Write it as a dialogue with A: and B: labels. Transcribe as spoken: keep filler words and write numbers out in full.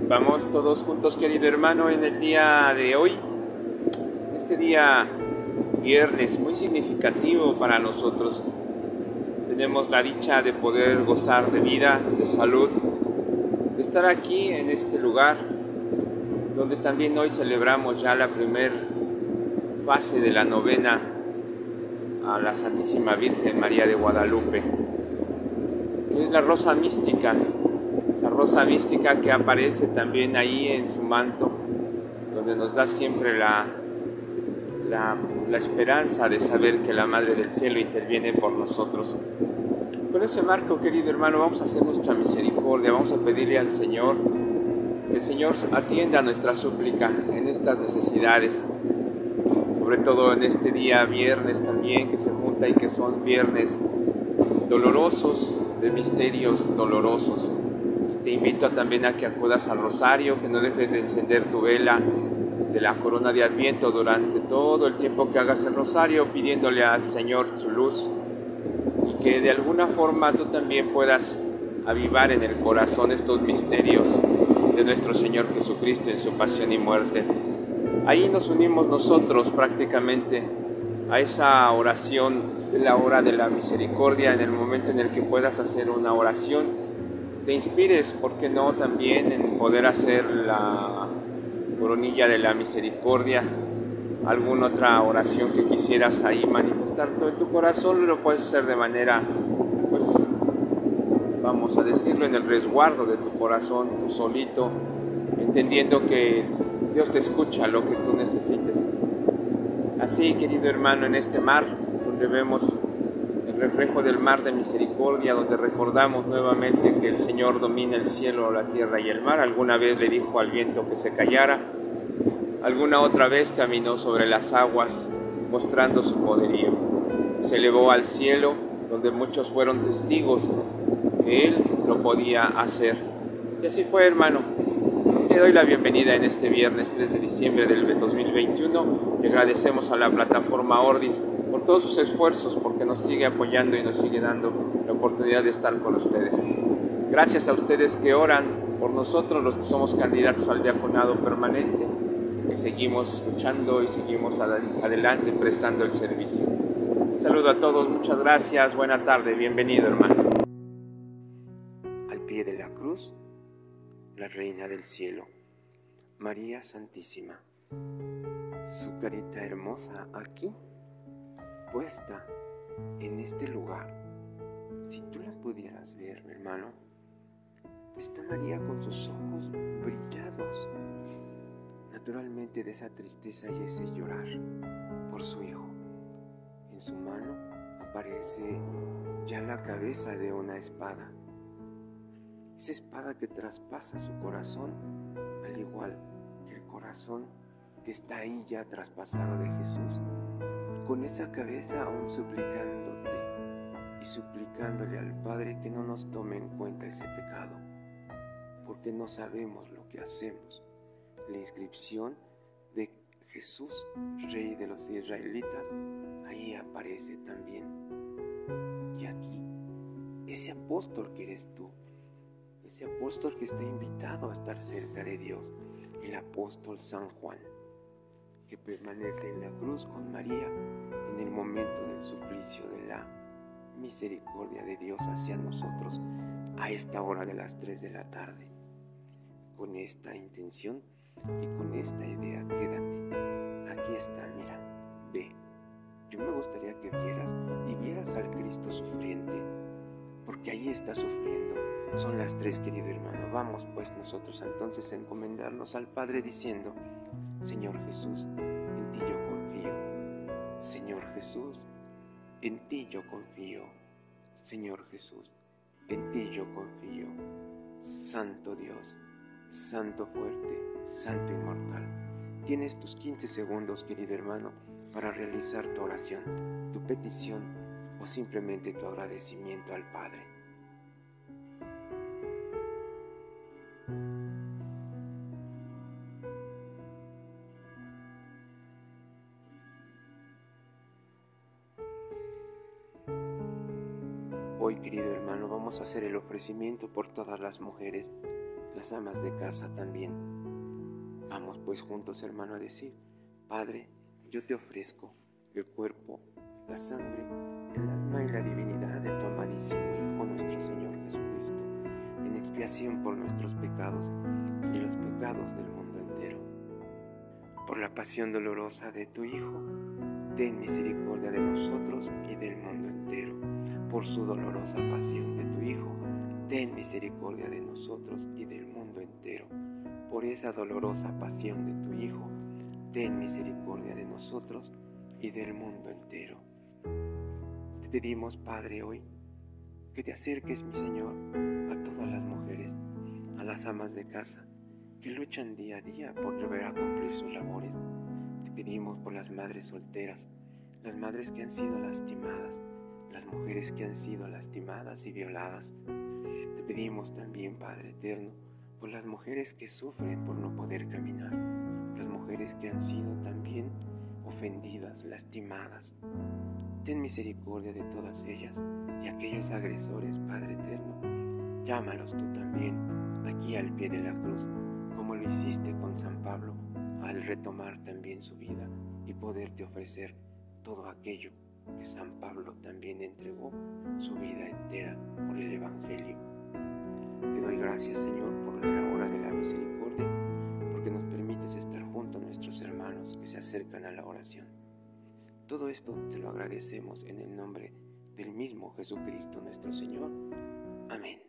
A: Vamos todos juntos, querido hermano, en el día de hoy, este día viernes muy significativo para nosotros. Tenemos la dicha de poder gozar de vida, de salud, de estar aquí en este lugar, donde también hoy celebramos ya la primera fase de la novena a la Santísima Virgen María de Guadalupe, que es la rosa mística. Esa rosa mística que aparece también ahí en su manto, donde nos da siempre la, la, la esperanza de saber que la Madre del Cielo interviene por nosotros. Con ese marco, querido hermano, vamos a hacer nuestra misericordia, vamos a pedirle al Señor que el Señor atienda nuestra súplica en estas necesidades, sobre todo en este día viernes también, que se junta y que son viernes dolorosos, de misterios dolorosos. Te invito también a que acudas al rosario, que no dejes de encender tu vela de la corona de Adviento durante todo el tiempo que hagas el rosario, pidiéndole al Señor su luz, y que de alguna forma tú también puedas avivar en el corazón estos misterios de nuestro Señor Jesucristo en su pasión y muerte. Ahí nos unimos nosotros prácticamente a esa oración de la hora de la misericordia, en el momento en el que puedas hacer una oración. Te inspires, ¿por qué no?, también en poder hacer la coronilla de la misericordia, alguna otra oración que quisieras ahí manifestar todo en tu corazón, lo puedes hacer de manera, pues, vamos a decirlo, en el resguardo de tu corazón, tú solito, entendiendo que Dios te escucha lo que tú necesites. Así, querido hermano, en este mar, donde vemos el reflejo del mar de misericordia, donde recordamos nuevamente que el Señor domina el cielo, la tierra y el mar. Alguna vez le dijo al viento que se callara, alguna otra vez caminó sobre las aguas mostrando su poderío. Se elevó al cielo, donde muchos fueron testigos que Él lo podía hacer. Y así fue, hermano. Te doy la bienvenida en este viernes tres de diciembre del dos mil veintiuno y agradecemos a la plataforma Ordis por todos sus esfuerzos, porque nos sigue apoyando y nos sigue dando la oportunidad de estar con ustedes. Gracias a ustedes que oran por nosotros, los que somos candidatos al diaconado permanente, que seguimos luchando y seguimos adelante prestando el servicio. Un saludo a todos, muchas gracias, buena tarde, bienvenido, hermano. Al pie de la cruz, la Reina del Cielo, María Santísima, su carita hermosa aquí, puesta en este lugar. Si tú la pudieras ver, mi hermano, está María con sus ojos brillados, naturalmente de esa tristeza y ese llorar por su hijo. En su mano aparece ya la cabeza de una espada, esa espada que traspasa su corazón, al igual que el corazón que está ahí ya traspasado de Jesús, con esa cabeza aún suplicándote y suplicándole al Padre que no nos tome en cuenta ese pecado, porque no sabemos lo que hacemos. La inscripción de Jesús, Rey de los israelitas, ahí aparece también. Y aquí, ese apóstol que eres tú, ese apóstol que está invitado a estar cerca de Dios, el apóstol San Juan, que permanece en la cruz con María en el momento del suplicio de la misericordia de Dios hacia nosotros a esta hora de las tres de la tarde. Con esta intención y con esta idea, quédate. Aquí está, mira, ve. Yo me gustaría que vieras y vieras al Cristo sufriente, porque ahí está sufriendo. Son las tres, querido hermano. Vamos pues nosotros entonces a encomendarnos al Padre diciendo: Señor Jesús, en ti yo confío. Señor Jesús, en ti yo confío. Señor Jesús, en ti yo confío. Santo Dios, Santo fuerte, Santo inmortal. Tienes tus quince segundos, querido hermano, para realizar tu oración, tu petición o simplemente tu agradecimiento al Padre. Hoy, querido hermano, vamos a hacer el ofrecimiento por todas las mujeres, las amas de casa también. Vamos pues juntos, hermano, a decir: Padre, yo te ofrezco el cuerpo, la sangre, el alma y la divinidad de tu amadísimo Hijo, nuestro Señor Jesucristo, en expiación por nuestros pecados y los pecados del mundo entero. Por la pasión dolorosa de tu Hijo, ten misericordia de nosotros y del mundo entero. Por su dolorosa pasión de tu Hijo, ten misericordia de nosotros y del mundo entero. Por esa dolorosa pasión de tu Hijo, ten misericordia de nosotros y del mundo entero. Te pedimos, Padre, hoy, que te acerques, mi Señor, a todas las mujeres, a las amas de casa, que luchan día a día por volver a cumplir sus labores. Te pedimos por las madres solteras, las madres que han sido lastimadas, las mujeres que han sido lastimadas y violadas. Te pedimos también, Padre eterno, por las mujeres que sufren por no poder caminar, las mujeres que han sido también ofendidas, lastimadas. Ten misericordia de todas ellas y aquellos agresores, Padre eterno, llámalos tú también aquí al pie de la cruz, como lo hiciste con San Pablo al retomar también su vida y poderte ofrecer todo aquello que San Pablo también entregó su vida entera por el Evangelio. Te doy gracias, Señor, por la hora de la misericordia, porque nos permites estar junto a nuestros hermanos que se acercan a la oración. Todo esto te lo agradecemos en el nombre del mismo Jesucristo nuestro Señor. Amén.